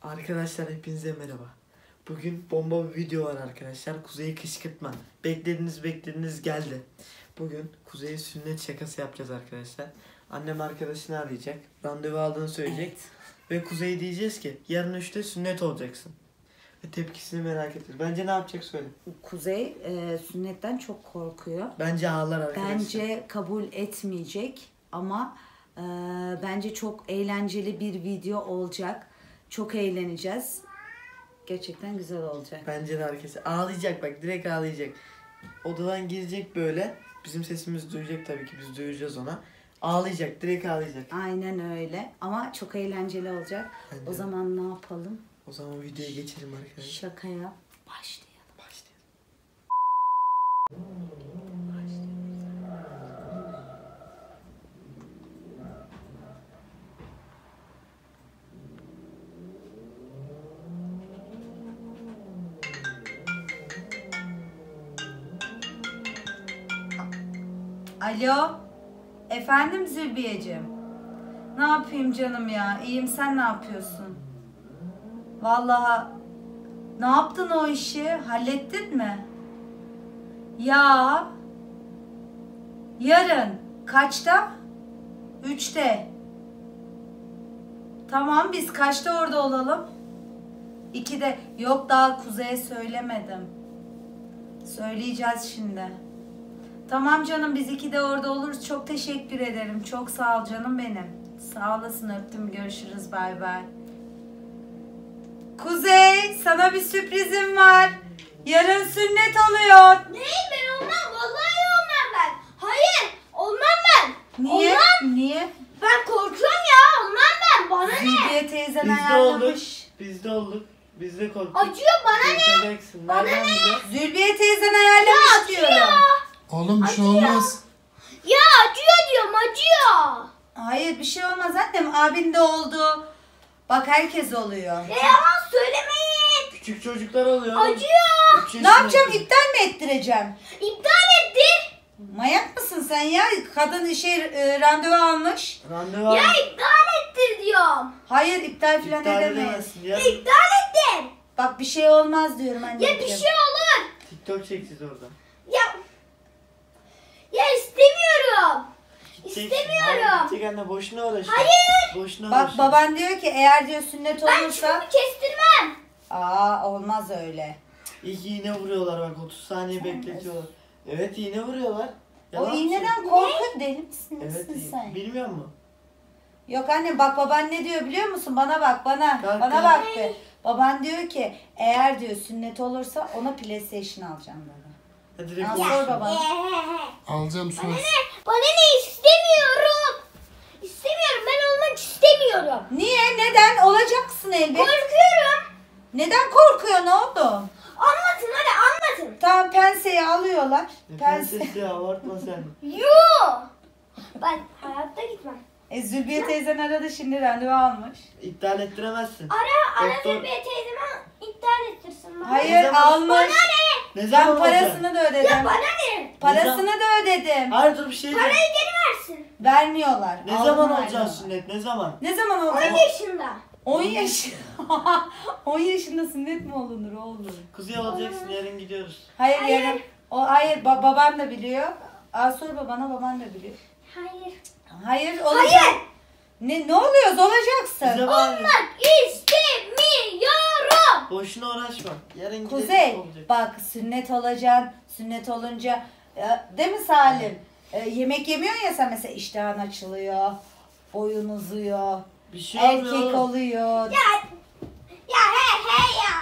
Arkadaşlar hepinize merhaba. Bugün bomba bir video var arkadaşlar. Kuzey'i kışkırtma. Beklediğiniz geldi. Bugün Kuzey'e sünnet şakası yapacağız arkadaşlar. Annem arkadaşını arayacak. Randevu aldığını söyleyecek. Evet. Ve Kuzey'e diyeceğiz ki yarın 3'te sünnet olacaksın. Ve tepkisini merak ediyoruz. Bence ne yapacak söyle. Kuzey sünnetten çok korkuyor. Bence ağlar arkadaşlar. Bence kabul etmeyecek ama bence çok eğlenceli bir video olacak. Çok eğleneceğiz. Gerçekten güzel olacak. Bence de arkadaşlar. Ağlayacak bak, direkt ağlayacak. Odadan girecek böyle. Bizim sesimizi duyacak tabii ki, biz duyacağız ona. Ağlayacak, direkt ağlayacak. Aynen öyle ama çok eğlenceli olacak. Bence O de. zaman ne yapalım? O zaman videoya geçelim arkadaşlar. Şakaya başlayalım. Başlayalım. Alo. Efendim Zülbiyeciğim. Ne yapayım canım ya? İyiyim, sen ne yapıyorsun? Vallahi ne yaptın o işi? Hallettin mi? Ya yarın kaçta? 3'te. Tamam, biz kaçta orada olalım? 2'de. Yok, daha Kuzey'e söylemedim. Söyleyeceğiz şimdi. Tamam canım, biz 2'de orada oluruz. Çok teşekkür ederim. Çok sağ ol canım benim. Sağ olasın, öptüm. Görüşürüz, bay bay. Kuzey, sana bir sürprizim var. Yarın sünnet oluyor. Ne? Ben olmam. Vallahi olmam ben. Hayır. Olmam ben. Niye? Olmam. Niye? Ben korkuyorum ya. Olmam ben. Bana ne? Zülbiye teyzen Biz de olduk. ayarlamış. Biz de olduk. Biz de korktuk. Acıyor bana ne? Korkacaksın. Nereden biliyorsun? Zülbiye teyzen ayarlamış diyorum. Oğlum bir şey olmaz. Ya acıyor diyorum, acıyor. Hayır, bir şey olmaz annem. Abin de oldu. Bak, herkes oluyor. Ya yalan söylemeyin. Küçük çocuklar oluyor. Acıyor. 3 Ne yapacağım? yaşındaki. İptal mi ettireceğim? İptal ettir. Manyak mısın sen ya? Kadın randevu almış. Randevu Ya al. iptal ettir diyorum. Hayır, iptal falan İptal edemeyiz. edemezsin ya. İptal ettir. Bak, bir şey olmaz diyorum Ya anneciğim. bir şey olur. TikTok çekeceğiz orada. Ya istemiyorum. Gideceksin. İstemiyorum. Hayır, gidecek anne, boşuna uğraşma. Hayır. Boşuna Bak, uğraşma. baban diyor ki eğer diyor sünnet Ben olursa... çipimi kestirmem. Olmaz öyle. İlk iğne vuruyorlar bak, 30 saniye bekletiyorlar. Evet, iğne vuruyorlar. Yalan O mı iğneden söylüyorsun? korkun, deli misin? Evet, Nesin sen? bilmiyor musun? Yok anne, bak baban ne diyor biliyor musun? Bana bak, bana. Kalk, Bana kalk. bak be. Baban diyor ki eğer diyor sünnet olursa ona PlayStation alacağım dedi. Hadi direkt Al, konuş. sor baba. Alacağım söz. Bana ne, istemiyorum. İstemiyorum, ben olmak istemiyorum. Niye? Neden? Olacaksın elbet. Korkuyorum. Neden korkuyor? Ne oldu? Anlatın hadi, anlatın. Tamam, penseyi alıyorlar. Pense. Prenses ya, abartma sen. Yoo. Ben hayatta gitmem. Zülbiye teyzen aradı, şimdi randevu almış. İptal ettiremezsin. Ara Doktor- Zülbiye teyzeme iptal ettirsin bana. Hayır, Ne zaman- almış. Bana ne? Ne Ben zaman olacak? parasını da ödedim. Ya bana ne? Parasını da ödedim. Hayır, dur bir şey Parayı diyeyim. geri versin. Vermiyorlar. Ne Aldım, zaman vermiyorlar. olacak sünnet, ne zaman? Ne zaman 10 olacak? yaşında. 10 yaş. 10 yaşında sünnet mi olunur oğlum? Kuzey olacaksın, yarın gidiyoruz. Hayır, Hayır. yarın. Hayır, baban da biliyor. Sor babana, baban da biliyor. Hayır. Hayır, olacak. Hayır. Ne oluyoruz? Olacaksın. Bize var ya, Olmak istemiyorum. boşuna uğraşma. Yarın gideriz, Kuzey, olacak. bak sünnet olacaksın. Sünnet olunca, değil mi Salim? Yemek yemiyorsun ya sen, mesela iştahın açılıyor. Boyun uzuyor. Bir şey Erkek olmuyor oğlum. oluyor. Ya he ya.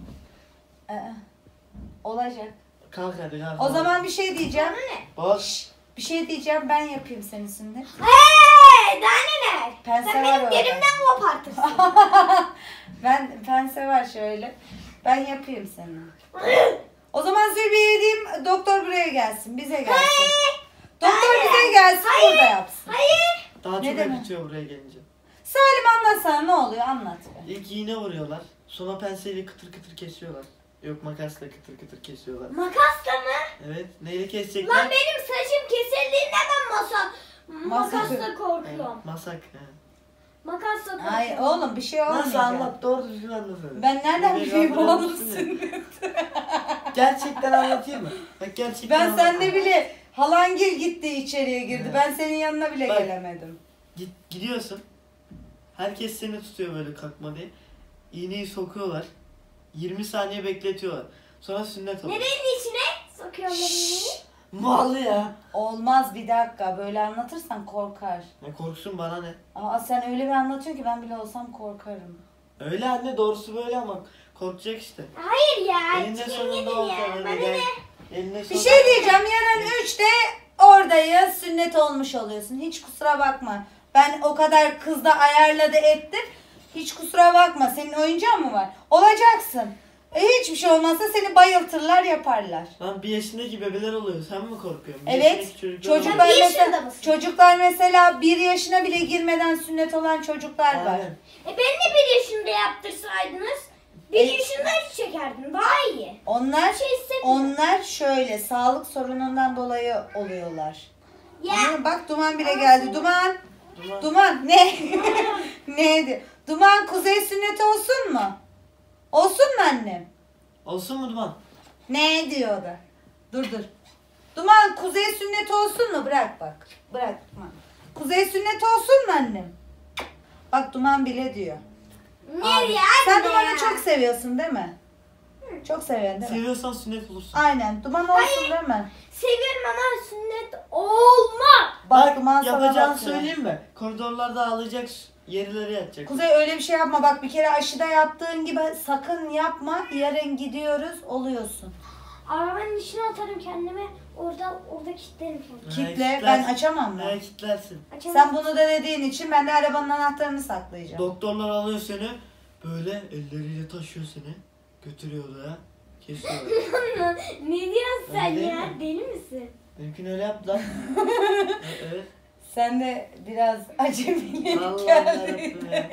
Olacak. Kalk hadi kalk. O zaman bir şey diyeceğim. Bana ne? Bak. Bir şey diyeceğim, ben yapayım senin sünnet. Hey, daha neler? Pense Sen var benim orada. derimden kopartırsın. Ben pense var şöyle. Ben yapayım senin. O zaman Zülbiye'ye diyeyim, doktor buraya gelsin, bize gelsin. Doktor bize gelsin, burada yapsın. Hayır. Daha Ne çok demek? acıtıyor buraya gelince. Salim, anlatsana ne oluyor, anlat be. İlk iğne vuruyorlar. Sonra penseyle kıtır kıtır kesiyorlar. Yok, makasla kıtır kıtır kesiyorlar. Makasla mı? Evet, neyle kesecekler? Lan benim saçım kesildiğinde ben Masak. makasla korkuyorum. Evet, masak. He. Makas sokuyor. Hayır oğlum bir şey olmayacak. Nasıl anlat? Doğru düzgün anlat öyle. Ben nereden Beni bileyim kandırır oğlum mısın ya? sünnet? Gerçekten anlatayım mı? Bak gerçekten Ben anlatayım. seninle bile halangil gitti içeriye girdi. Evet. Ben senin yanına bile Bak. gelemedim. Gidiyorsun. Herkes seni tutuyor böyle kalkma diye. İğneyi sokuyorlar. 20 saniye bekletiyorlar. Sonra sünnet oluyor. Nerenin içine sokuyorlar iğneyi? Mal ya. Olmaz bir dakika böyle anlatırsan korkar. Ya korksun bana ne? Aa sen öyle bir anlatıyorsun ki ben bile olsam korkarım. Öyle anne doğrusu böyle ama korkacak işte. Hayır ya. Elinde Kim sonunda gelir olacak. ya? Hadi Bana gel. ne? Elinde Bir sonunda- şey diyeceğim yarın 3'te oradayız sünnet olmuş oluyorsun. Hiç kusura bakma. Ben o kadar kızda ayarladı ettim. Hiç kusura bakma. Senin oyuncağın mı var? Olacaksın. Hiçbir şey olmazsa seni bayıltırlar yaparlar. Lan 1 yaşındaki bebeler oluyor. Sen mi korkuyorsun? Bir Evet. yaşındaki çocuklar Çocuklar oluyor. Bir yaşında mesela, mısın? çocuklar mesela 1 yaşına bile girmeden sünnet olan çocuklar var. Aynen. Beni de 1 yaşında yaptırsaydınız. 1 yaşında hiç çekerdim. Daha iyi. Onlar Bir şey hissetmiyorum. onlar şöyle sağlık sorunundan dolayı oluyorlar. Ya. Ama bak Duman bile geldi. Duman. Duman. Duman ne? Neydi? Duman kuzey sünneti olsun mu? Olsun mu annem? Olsun mu Duman? Ne diyor da? Dur. Duman kuzey sünneti olsun mu? Bırak bak. Bırak Duman. Kuzey sünneti olsun mu annem? Bak Duman bile diyor. Ne Abi, ya? sen ne Duman'ı ya? çok seviyorsun değil mi? Çok seviyorsun değil mi? Seviyorsan sünnet olursun. Aynen. Duman olsun değil mi? Seviyorum ama sünnet olmaz. Bak Duman sana yapacağını bakıyor. söyleyeyim mi? Koridorlarda ağlayacak, yerlere yatacak. Kuzey öyle bir şey yapma. Bak bir kere aşıda yaptığın gibi sakın yapma. Yarın gidiyoruz oluyorsun. Arabanın içine atarım kendimi. Orada kilitlerim kendimi. Kitle kitlersin. ben açamam mı? Ne kitlersin. Açamam. Sen bunu da dediğin için ben de arabanın anahtarını saklayacağım. Doktorlar alıyor seni. Böyle elleriyle taşıyor seni. Götürüyor odaya. Kesiyor. Ne diyorsun sen Öyle değil ya? mi? Deli misin? Mümkün öyle yaptılar. Evet. Sen de biraz acemilik Allah'ım geldin. yarabbim ya.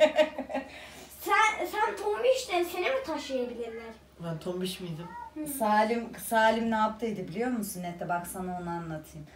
Sen tombişten seni mi taşıyabilirler? Ben tombiş miydim? Salim ne yaptıydı biliyor musun Nete? Bak sana onu anlatayım.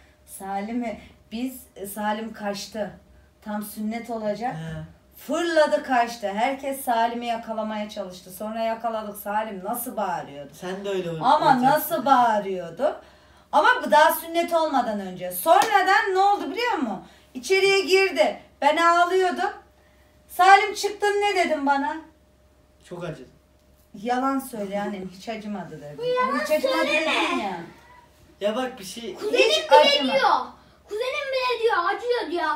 Salim kaçtı. Tam sünnet olacak. He. Fırladı kaçtı. Herkes Salim'i yakalamaya çalıştı. Sonra yakaladık. Salim nasıl bağırıyordu. Sen de öyle Ama olacaksın. nasıl bağırıyordu. Ama bu daha sünnet olmadan önce. Sonradan ne oldu biliyor musun? İçeriye girdi. Ben ağlıyordum. Salim çıktın ne dedin bana? Çok acıdı. Yalan söyle annem hiç acımadı dedim. yalan Hiç acımadı söyleme. dedin ya. Ya bak bir şey... Kuzenim Hiç bile acıma. diyor. Kuzenim bile diyor acıyor diyor.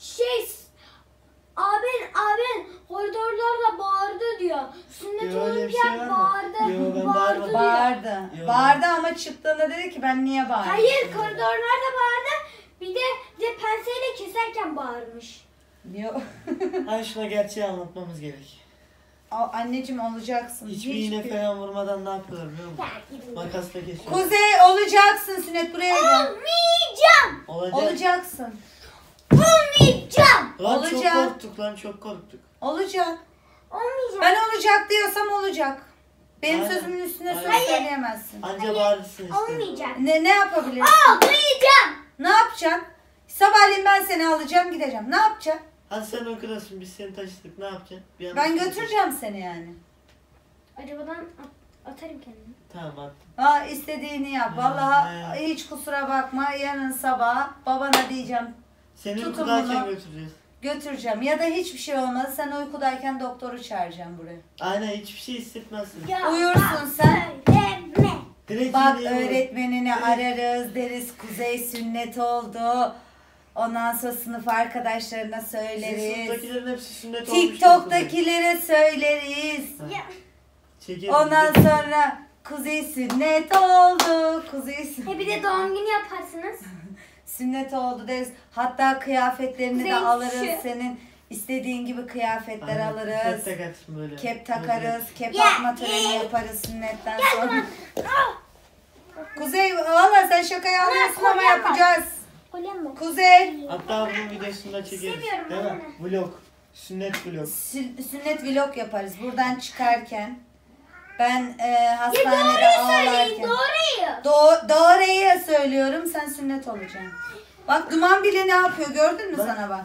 Abin koridorlarda bağırdı diyor. Sünnet Yo, öyle bir şey olurken var mı? bağırdı. Yo, ben bağırdı bağırmadım. diyor. Bağırdı. Yok. Bağırdı ama çıktığında dedi ki ben niye bağırdım? Hayır koridorlarda bağırdı. Bir de penseyle keserken bağırmış. Yok. Hayır şuna gerçeği anlatmamız gerek. Anneciğim olacaksın. Hiçbir iğne falan vurmadan ne yapıyorlar biliyor musun? Ya gidin. Makasla kesiyor. Kuzey olacaksın sünnet buraya gel. Olmayacağım. Olacak. Olacaksın. Olmayacağım. Lan Olacak. çok korktuk lan çok korktuk. Olacak. Olmayacağım. Ben olacak diyorsam olacak. Benim Aynen. sözümün üstüne söz Aynen. söyleyemezsin. Anca bağırırsın işte. Olmayacak. Ne yapabilirsin? Olmayacağım. Ne yapacaksın? Sabahleyin ben seni alacağım gideceğim. Ne yapacaksın? Hadi sen uykudasın biz seni taşıdık ne yapacaksın? Bir anda Ben seni götüreceğim seni yani. Arabadan atarım kendimi. taşıdık. Tamam attım. Ha istediğini yap. Hı, Vallahi he. hiç kusura bakma. Yarın sabah babana diyeceğim. Seni Tutun uykudayken bunu. götüreceğiz. Götüreceğim. Ya da hiçbir şey olmaz. Sen uykudayken doktoru çağıracağım buraya. Aynen hiçbir şey hissetmezsin. Uyursun sen. Söyleme. Direkt Bak iğneyi vur. öğretmenini ararız deriz Kuzey sünnet oldu. Ondan sonra sınıf arkadaşlarına Sizin söyleriz. sınıftakilerin hepsi sünnet olmuş. TikTok'takilere söyleriz. Ya. Çekeriz. Ondan sonra Kuzey sünnet oldu. Kuzey He bir de doğum günü yaparsınız. sünnet oldu deriz. Hatta kıyafetlerini de Kuzey alırız. şu. Senin istediğin gibi kıyafetler Aynen, alırız. Kep takarsın böyle. Kep takarız. Kep Ya, takma töreni ya. yaparız sünnetten Gel sonra. lan. Ah. Kuzey valla sen şakayı anlıyorsun ama kolye var. yapacağız. Kolyem mi? Kuzey. Hatta bunun videosunu da çekeriz. Seviyorum, Değil mi? aynen. Vlog. Sünnet vlog. Sünnet vlog yaparız. Buradan çıkarken. Ben Ya hastanede doğruyu söyleyin ağlarken. doğruyu. Doğruyu söylüyorum sen sünnet olacaksın. Bak Duman bile ne yapıyor gördün mü Bak. sana bak.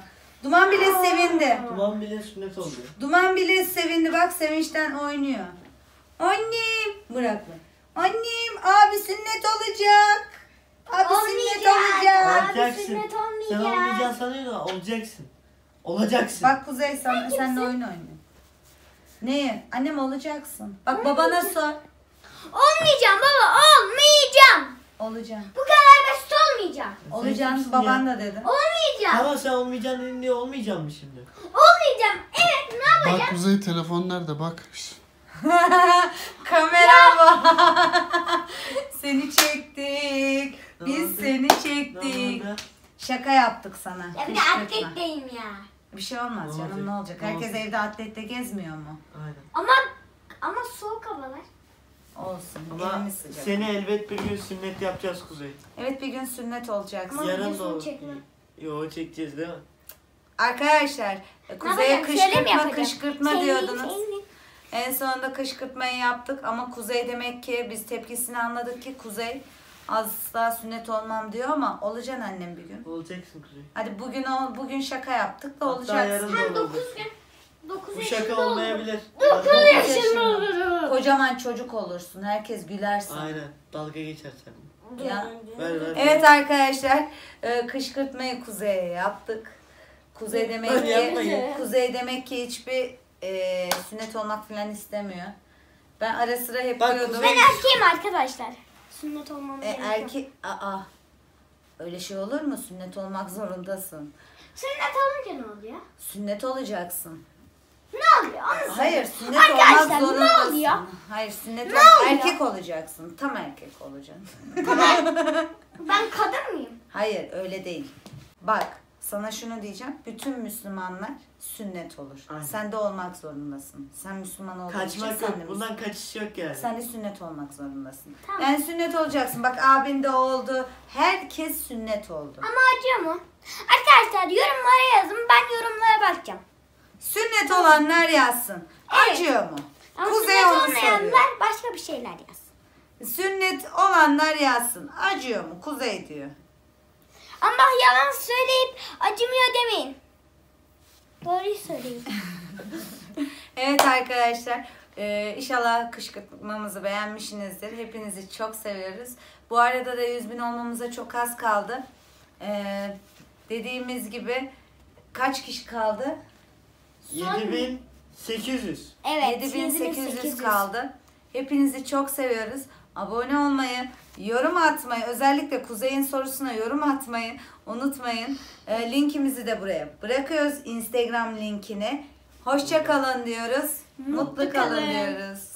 Duman bile sevindi. Duman bile sünnet oldu. Duman bile sevindi. Bak sevinçten oynuyor. Annem. Bırakma. Annem abi sünnet olacak. Abi sünnet olacak. Abi Olacaksın. sünnet Sen olmayacak. olmayacaksın sanıyordun ama olacaksın. Olacaksın. Bak Kuzey sen de oyun oynuyor. Neyi? Annem olacaksın. Bak babana sor. Olmayacağım baba, olmayacağım. Olacağım. Bu kadar basit olmayacağım. Sen Olacaksın kimsin baban ya? da dedi. Olmayacağım. Tamam sen olmayacaksın dedin diye olmayacağım mı şimdi? Olmayacağım. Evet, ne yapacağım? Bak Kuzey telefon nerede bak. Şş. Kamera var. Seni çektik. Ne Biz oldu? seni Ne çektik. oldu? Şaka yaptık sana. Ya bir de Kışkırtma. atletteyim ya. Bir şey olmaz Ne canım olacak? ne olacak? Ne Herkes olacak? evde atletle gezmiyor mu? Aynen. Ama soğuk havalar. Olsun. Ama Elimiz sıcak. seni elbet bir gün sünnet yapacağız Kuzey. Evet bir gün sünnet olacaksın. Ama Yarın da videosunu o. çekme. Yo çekeceğiz değil mi? Arkadaşlar Kuzey'e yapacağım? Şöyle mi kışkırtma yapacağım? kışkırtma Şey, diyordunuz. şey. En sonunda kışkırtmayı yaptık ama Kuzey demek ki biz tepkisini anladık ki Kuzey asla sünnet olmam diyor ama olacaksın annem bir gün. Olacaksın Kuzey. Hadi bugün şaka yaptık da Hatta olacaksın. yarın da Hem 9 olabilir. gün. 9 Bu yaşında şaka olurum. olmayabilir. 9 Yarın- yaşında olurum. Kocaman çocuk olursun. Herkes gülersin. Aynen. Dalga geçersen. Ya. Ver ver. Evet arkadaşlar kışkırtmayı Kuzey'e yaptık. Kuzey demek Hadi ki yapmayın. Kuzey demek ki hiçbir sünnet olmak falan istemiyor. Ben ara sıra hep Bak diyordum. Kuzey- Ben erkeğim arkadaşlar. Sünnet olmam gerekiyor. Erkek öyle şey olur mu? Sünnet olmak zorundasın. Sünnet olunca ne oluyor? Sünnet olacaksın. Ne oluyor? Onu söyle. Hayır, sünnet Arkadaşlar, olmak ne zorundasın. oluyor? Hayır, sünnet Ne oluyor? erkek olacaksın. Tam erkek olacaksın. Ben kadın mıyım? Hayır, öyle değil. Bak, sana şunu diyeceğim. Bütün Müslümanlar sünnet olur. Aynen. Sen de olmak zorundasın. Sen Müslüman olduğun için Kaçmak sen yok. de Bundan kaçış yok yani. Sen de sünnet olmak zorundasın. Tamam. Yani sünnet olacaksın. Bak abin de oldu. Herkes sünnet oldu. Ama acıyor mu? Arkadaşlar yorumlara yazın. Ben yorumlara bakacağım. Sünnet olanlar yazsın. Evet. Acıyor mu? Ama Kuzey sünnet onu soruyor. olmayanlar başka bir şeyler yazsın. Sünnet olanlar yazsın. Acıyor mu? Kuzey diyor. Ama yalan söyleyip acımıyor demeyin. Doğruyu söyleyin. Evet arkadaşlar. İnşallah kışkırtmamızı beğenmişsinizdir. Hepinizi çok seviyoruz. Bu arada da 100.000 olmamıza çok az kaldı. Dediğimiz gibi kaç kişi kaldı? 7800. Evet. 7800 kaldı. Hepinizi çok seviyoruz. Abone olmayı, yorum atmayı, özellikle Kuzey'in sorusuna yorum atmayı unutmayın. Linkimizi de buraya bırakıyoruz. Instagram linkini. Hoşça kalın diyoruz. Mutlu kalın diyoruz.